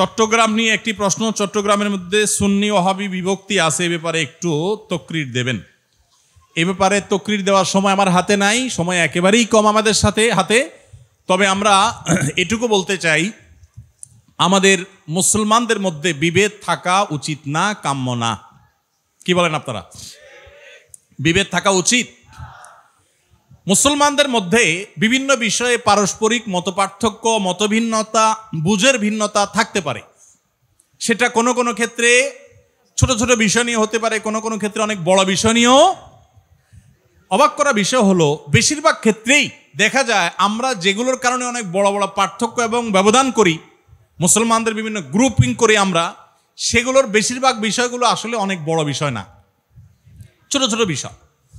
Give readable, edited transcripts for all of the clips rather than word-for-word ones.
চট্টগ্রাম নিয়ে একটি প্রশ্ন, চট্টগ্রামের মধ্যে সুন্নি ওয়াহাবি বিভক্তি আছে, এ ব্যাপারে একটু তকরির দেবেন। এ ব্যাপারে তকরির দেওয়ার সময় আমার হাতে নাই, সময় একেবারেই কম আমাদের হাতে। তবে আমরা এটুকু বলতে চাই, আমাদের মুসলমানদের মধ্যে বিভেদ থাকা উচিত না, কাম্য না। কি বলেন আপনারা? বিভেদ থাকা উচিত। মুসলমানদের মধ্যে বিভিন্ন বিষয়ে পারস্পরিক মতপার্থক্য, মতভিন্নতা, বুঝের ভিন্নতা থাকতে পারে। সেটা কোনো কোনো ক্ষেত্রে ছোট ছোট বিষয় নিয়ে হতে পারে, কোনো কোনো ক্ষেত্রে অনেক বড় বিষয় নিয়েও। অবাক করা বিষয় হলো, বেশিরভাগ ক্ষেত্রেই দেখা যায় আমরা যেগুলোর কারণে অনেক বড় বড় পার্থক্য এবং ব্যবধান করি, মুসলমানদের বিভিন্ন গ্রুপিং করি আমরা, সেগুলোর বেশিরভাগ বিষয়গুলো আসলে অনেক বড় বিষয় না, ছোট ছোট বিষয়।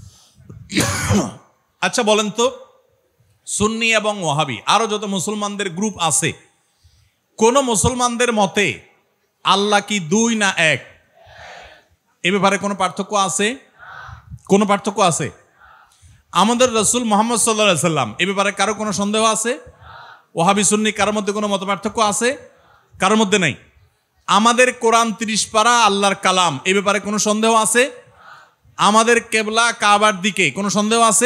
আচ্ছা বলেন তো, সুন্নি এবং ওয়াহাবি আরো যত মুসলমানদের গ্রুপ আছে, কোন মুসলমানদের মতে আল্লাহ কি দুই না এক? এ ব্যাপারে কোনো পার্থক্য আছে? কোনো পার্থক্য আছে? আমাদের রাসূল মুহাম্মদ সাল্লাল্লাহু আলাইহি সাল্লাম, এ ব্যাপারে কারো কোনো সন্দেহ আছে? ওয়াহাবি সুন্নি কারোর মধ্যে কোনো মত পার্থক্য আছে? কারোর মধ্যে নাই। আমাদের কোরআন 30 পারা আল্লাহর কালাম, এ ব্যাপারে কোনো সন্দেহ আছে? আমাদের কেবলা কাবার দিকে, কোনো সন্দেহ আছে?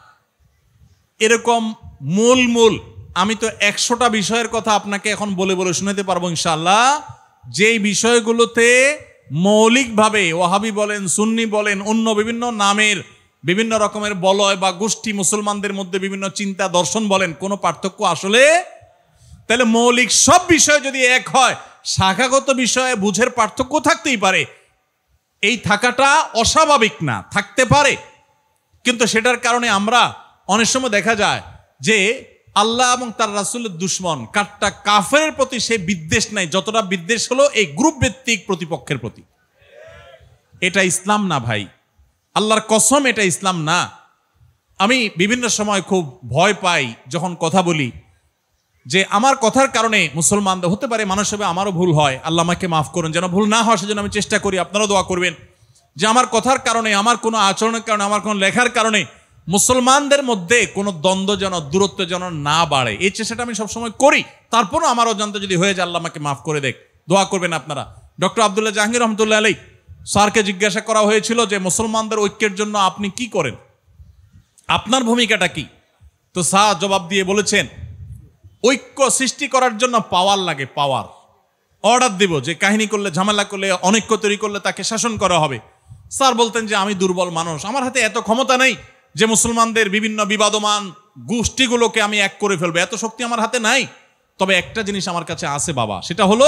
এরকম মূল আমি তো 100টা বিষয়ের কথা আপনাকে এখন বলে বলে শোনাতে পারবো ইনশাআল্লাহ, যেই বিষয়গুলোতে মৌলিকভাবে ওয়াহাবি বলেন, সুন্নি বলেন, অন্য বিভিন্ন নামের বিভিন্ন রকমের বলয় বা গোষ্ঠী মুসলমানদের মধ্যে বিভিন্ন চিন্তা দর্শন বলেন, কোনো পার্থক্য আসলে। তাহলে মৌলিক সব বিষয় যদি এক হয়, শাখাগত বিষয়ে বুঝের পার্থক্য থাকতেই পারে। এই থাকাটা অস্বাভাবিক না, থাকতে পারে। কিন্তু সেটার কারণে আমরা অনেক সময় দেখা যায় যে আল্লাহ এবং তার রাসূলের দুশমন কাট্টা কাফেরের প্রতি সে বিদ্বেষ নাই, যতটা বিদ্বেষ হলো এই গ্রুপ ভিত্তিক প্রতিপক্ষের প্রতি। এটা ইসলাম না ভাই, আল্লাহর কসম, এটা ইসলাম না। আমি বিভিন্ন সময় খুব ভয় পাই যখন কথা বলি, যে আমার কথার কারণে মুসলমানদের হতে পারে, মানুষ হিসেবে আমারও ভুল হয়, আল্লাহ আমাকে মাফ করুন, যেন ভুল না হয় সেজন্য আমি চেষ্টা করি। আপনারাও দোয়া করবেন যে আমার কথার কারণে, আমার কোনো আচরণের কারণে, আমার কোনো লেখার কারণে মুসলমানদের মধ্যে কোনো দ্বন্দ্ব যেন, দূরত্ব যেন না বাড়ে, এই চেষ্টাটা আমি সবসময় করি। তারপরও আমার অজান্তে যদি হয়ে যায়, আল্লাহ আমাকে মাফ করে দেখ, দোয়া করবেন আপনারা। ডক্টর আব্দুল্লাহ জাহাঙ্গীর রহমতুল্লাহ আলাইহি স্যারকে জিজ্ঞাসা করা হয়েছিল যে মুসলমানদের ঐক্যের জন্য আপনি কি করেন, আপনার ভূমিকাটা কি? তো স্যার জবাব দিয়ে বলেছেন, ঐক্য সৃষ্টি করার জন্য পাওয়ার লাগে, পাওয়ার। অর্ডার দিব যে কাহিনী করলে, ঝামেলা করলে, অনৈক্য তৈরি করলে তাকে শাসন করা হবে। স্যার বলতেন যে আমি দুর্বল মানুষ, আমার হাতে এত ক্ষমতা নেই যে মুসলমানদের বিভিন্ন বিবাদমান গোষ্ঠীগুলোকে আমি এক করে ফেলবো, এত শক্তি আমার হাতে নাই। তবে একটা জিনিস আমার কাছে আছে বাবা, সেটা হলো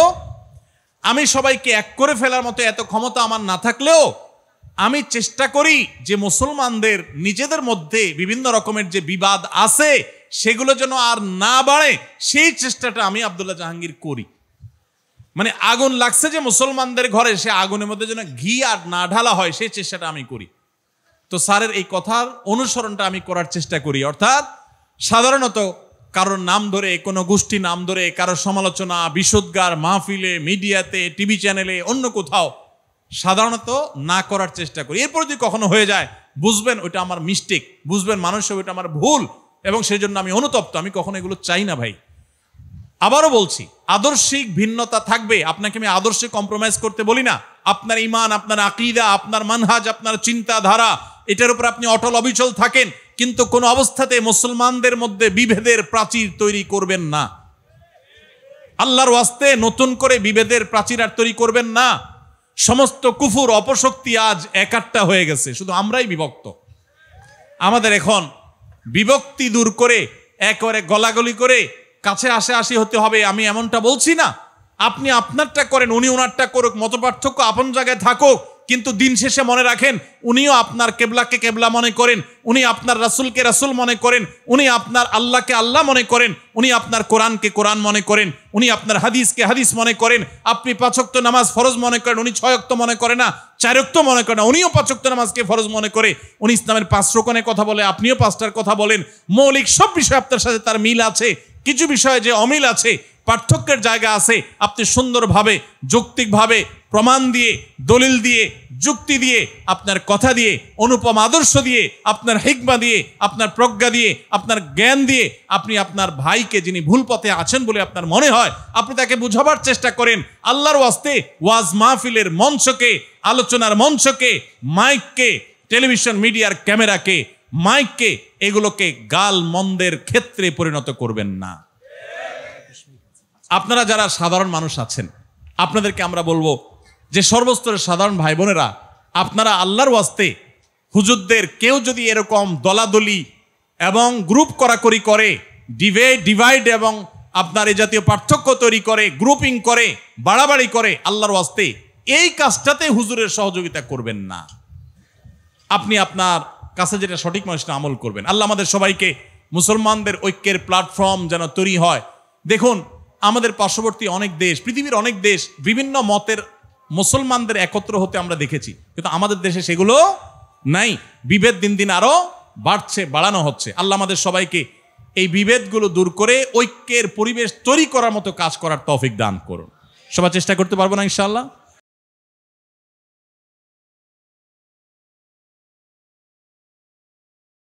আমি সবাইকে এক করে ফেলার মতো এত ক্ষমতা আমার না থাকলেও আমি চেষ্টা করি যে মুসলমানদের নিজেদের মধ্যে বিভিন্ন রকমের যে বিবাদ আছে সেগুলো যেন আর না বাড়ে, সেই চেষ্টাটা আমি আব্দুল্লাহ জাহাঙ্গীর করি। মানে আগুন লাগছে যে মুসলমানদের ঘরে, সে আগুনের মধ্যে যেন ঘি আর না ঢালা হয়, সেই চেষ্টাটা আমি করি। তো স্যারের এই কথার অনুসরণটা আমি করার চেষ্টা করি। অর্থাৎ সাধারণত কারোর নাম ধরে, কোনো গোষ্ঠী নাম ধরে কারোর সমালোচনা, বিশুদ্গার, মাহফিলে, মিডিয়াতে, টিভি চ্যানেলে, অন্য কোথাও সাধারণত না করার চেষ্টা করি। এরপর যদি কখনো হয়ে যায়, বুঝবেন ওইটা আমার মিস্টেক, বুঝবেন মানুষ ওইটা আমার ভুল, এবং সেই জন্য আমি অনুতপ্ত। আমি কখনো এগুলো চাই না ভাই। আবারও বলছি, আদর্শিক ভিন্নতা থাকবে, আপনাকে আমি আদর্শে কম্প্রোমাইজ করতে বলি না। আপনার ঈমান, আপনার আকীদা, আপনার মানহাজ, আপনার চিন্তাধারা, এটার উপর আপনি অটল অবিচল থাকেন, কিন্তু কোন অবস্থাতে মুসলমানদের মধ্যে বিভেদের প্রাচীর তৈরি করবেন না। আল্লাহর ওয়াস্তে নতুন করে বিভেদের প্রাচীর আর তৈরি করবেন না। সমস্ত কুফুর, অপশক্তি আজ একাট্টা হয়ে গেছে, শুধু আমরাই বিভক্ত। আমাদের এখন বিভক্তি দূর করে একেবারে গলাগলি করে কাছে আসি হতে হবে, আমি এমনটা বলছি না। আপনি আপনারটা করেন, উনি ওনারটা করুক, মতপার্থক্য আপন জায়গায় থাকুক, কিন্তু দিন শেষে মনে রাখেন উনিও আপনার কেবলাকে কেবলা মনে করেন, উনি আপনার রাসূলকে রাসূল মনে করেন, উনি আপনার আল্লাহকে আল্লাহ মনে করেন, উনি আপনার কোরআনকে কোরআন মনে করেন, উনি আপনার হাদিসকে হাদিস মনে করেন। আপনি 5 ওয়াক্ত নামাজ ফরজ মনে করেন, উনি 6 ওয়াক্ত মনে করে না, 4 ওয়াক্ত মনে করে না, উনিও 5 ওয়াক্ত নামাজকে ফরজ মনে করে। উনি ইসলামের 5 রকমের কথা বলে, আপনিও 5টার কথা বলেন। মৌলিক সব বিষয় আপনার সাথে তার মিল আছে, কিছু বিষয়ে যে অমিল আছে পার্থক্যের জায়গা আছে, আপনি সুন্দরভাবে যৌক্তিকভাবে প্রমাণ দিয়ে, দলিল দিয়ে, যুক্তি দিয়ে, আপনার কথা দিয়ে, অনুপম আদর্শ দিয়ে, আপনার হিকমা দিয়ে, আপনার প্রজ্ঞা দিয়ে, আপনার জ্ঞান দিয়ে আপনি আপনার ভাইকে, যিনি ভুল পথে আছেন বলে আপনার মনে হয়, আপনি তাকে বুঝাবার চেষ্টা করেন। আল্লাহর ওয়াস্তে ওয়াজ মাহফিলের মঞ্চকে, আলোচনার মঞ্চকে, মাইককে, টেলিভিশন মিডিয়ার ক্যামেরাকে, মাইককে, এগুলোকে গাল মন্দের ক্ষেত্রে পরিণত করবেন না। আপনারা যারা সাধারণ মানুষ আছেন, আপনাদেরকে আমরা বলবো যে সর্বস্তরের সাধারণ ভাই বোনেরা, আপনারা আল্লাহর ওয়াস্তে হুজুরদের কেউ যদি এরকম দলাদলি এবং গ্রুপ করাকরি করে, ডিভাইড এবং আপনার এই জাতীয় পার্থক্য তৈরি করে, গ্রুপিং করে, বাড়াবাড়ি করে, আল্লাহর ওয়াস্তে এই কাজটাতে হুজুরের সহযোগিতা করবেন না। আপনি আপনার কাছে যেটা সঠিক মানুষটা আমল করবেন। আল্লাহ আমাদের সবাইকে মুসলমানদের ঐক্যের প্ল্যাটফর্ম যেন তৈরি হয়। দেখুন, আমাদের পার্শ্ববর্তী অনেক দেশ, পৃথিবীর অনেক দেশ, বিভিন্ন মতের মুসলমানদের একত্র হতে আমরা দেখেছি, কিন্তু আমাদের দেশে সেগুলো নাই। বিভেদ দিন দিন আরো বাড়ছে, বাড়ানো হচ্ছে। আল্লাহ আমাদের সবাইকে এই বিভেদগুলো দূর করে ঐক্যের পরিবেশ তৈরি করার মতো কাজ করার তৌফিক দান করুন। সবাই চেষ্টা করতে পারবো না ইনশাআল্লাহ?